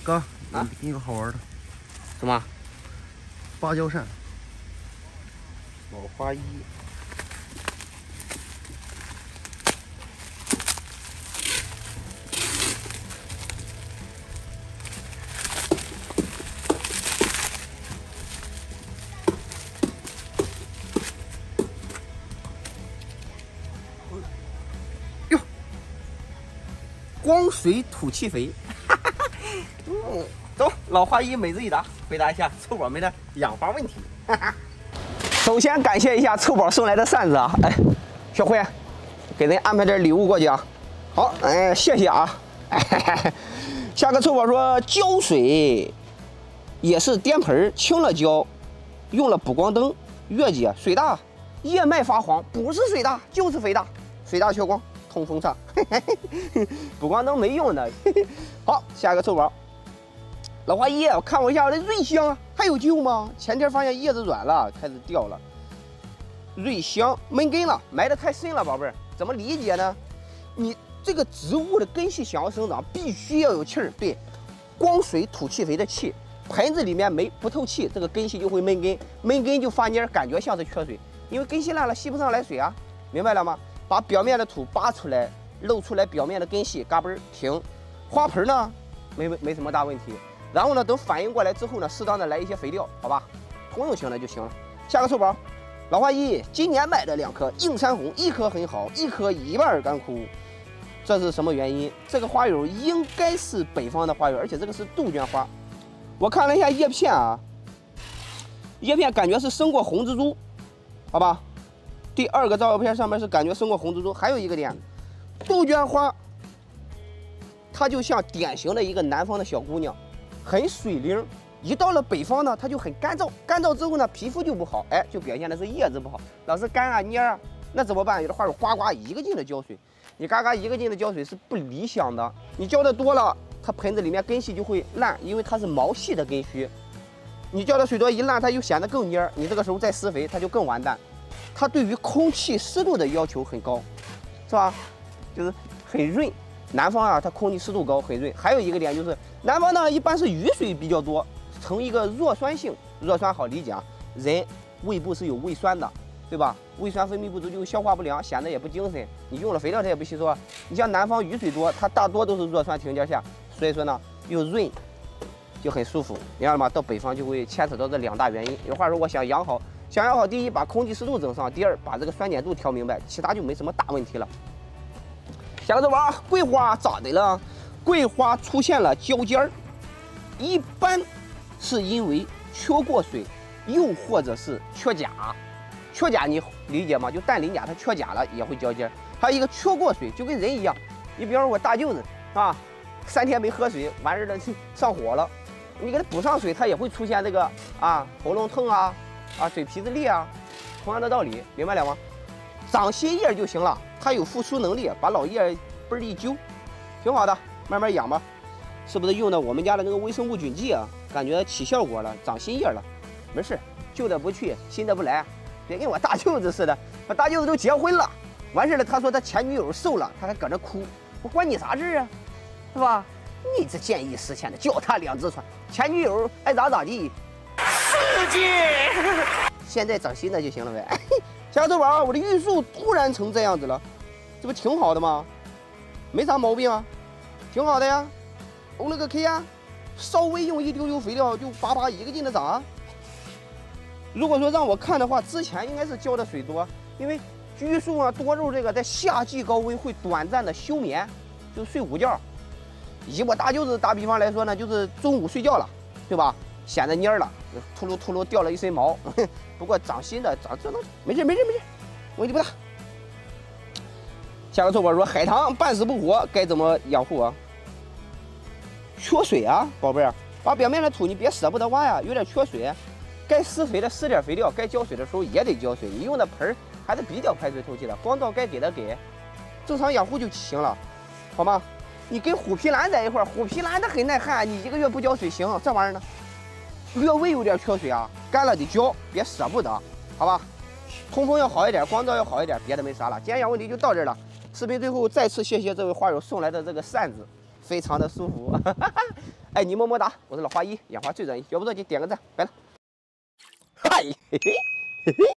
哥，给你个好玩的， 什么？ 芭蕉扇， 老花一。哟，光水土气肥。走，老花一每日一答，回答一下臭宝们的养花问题。首先感谢一下臭宝送来的扇子啊，哎，小辉，给人安排点礼物过去啊。好，哎，谢谢啊。下个臭宝说浇水也是颠盆，清了浇，用了补光灯，月季水大，叶脉发黄，不是水大就是肥大，水大缺光，通风畅。补光灯没用的。好，下个臭宝。老花一，我看我一下我的瑞香啊，还有救吗？前天发现叶子软了，开始掉了。瑞香闷根了，埋得太深了，宝贝儿，怎么理解呢？你这个植物的根系想要生长，必须要有气儿，对，光水土气肥的气，盆子里面不透气，这个根系就会闷根，闷根就发蔫，感觉像是缺水，因为根系烂了，吸不上来水啊，明白了吗？把表面的土扒出来，露出来表面的根系，嘎嘣儿停。花盆呢，没什么大问题。然后呢，等反应过来之后呢，适当的来一些肥料，好吧，通用型的就行了。下个臭宝，老花一，今年买的2颗映山红，一颗很好，一颗一半干枯，这是什么原因？这个花友应该是北方的花友，而且这个是杜鹃花。我看了一下叶片啊，叶片感觉是生过红蜘蛛，好吧。第2个照片上面是感觉生过红蜘蛛，还有一个点，杜鹃花，它就像典型的一个南方的小姑娘。很水灵，一到了北方呢，它就很干燥，干燥之后呢，皮肤就不好，哎，就表现的是叶子不好，老是干啊蔫啊，那怎么办？有的花友呱呱一个劲的浇水，你嘎嘎一个劲的浇水是不理想的，你浇的多了，它盆子里面根系就会烂，因为它是毛细的根须，你浇的水多一烂，它又显得更蔫，你这个时候再施肥，它就更完蛋。它对于空气湿度的要求很高，是吧？就是很润。南方啊，它空气湿度高，很润。还有一个点就是，南方呢一般是雨水比较多，呈一个弱酸性。弱酸好理解啊，人胃部是有胃酸的，对吧？胃酸分泌不足就消化不良，显得也不精神。你用了肥料它也不吸收啊。你像南方雨水多，它大多都是弱酸情况下，所以说呢又润，就很舒服。明白了吗？到北方就会牵扯到这2大原因。有话说，我想养好，第一把空气湿度整上，第2把这个酸碱度调明白，其他就没什么大问题了。下个臭宝，桂花咋的了？桂花出现了焦尖儿，一般是因为缺过水，又或者是缺钾。缺钾你理解吗？就氮磷钾它缺钾了也会焦尖儿。还有一个缺过水，就跟人一样。你比方说我大舅子啊，3天没喝水，完事了上火了，你给他补上水，他也会出现这个喉咙痛啊嘴皮子裂啊，同样的道理，明白了吗？长新叶就行了，它有复苏能力，把老叶嘣一揪，挺好的，慢慢养吧。是不是用的我们家的那个微生物菌剂啊？感觉起效果了，长新叶了，没事，旧的不去，新的不来，别跟我大舅子似的，我大舅子都结婚了，完事了，他说他前女友瘦了，他还搁那哭，我关你啥事啊？是吧？你这见异思迁的，脚踏2只船，前女友爱咋咋地，世界，现在长新的就行了呗。下个臭宝，我的玉树突然成这样子了，这不挺好的吗？没啥毛病啊，挺好的呀。欧了个 K 呀，稍微用一丢丢肥料就叭一个劲的长啊。如果说让我看的话，之前应该是浇的水多，因为榆树啊多肉这个在夏季高温会短暂的休眠，就睡午觉。以我大舅子打比方来说呢，就是中午睡觉了，对吧？显得蔫了，秃噜掉了一身毛。不过长新的长这能没事，问题不大。下个臭宝说海棠半死不活，该怎么养护啊？缺水啊，宝贝儿，把表面的土你别舍不得挖呀，有点缺水，该施肥的施点肥料，该浇水的时候也得浇水。你用的盆儿还是比较排水透气的，光照该给的给，正常养护就行了，好吗？你跟虎皮兰在一块儿，虎皮兰它很耐旱，你1个月不浇水行，这玩意儿呢？略微有点缺水啊，干了得浇，别舍不得，好吧？通风要好一点，光照要好一点，别的没啥了。今天养问题就到这儿了。视频最后再次谢谢这位花友送来的这个扇子，非常的舒服。 哎，你么么哒，我是老花一，烟花最专一，要不着急点个赞，拜了。嗨，嘿嘿嘿嘿。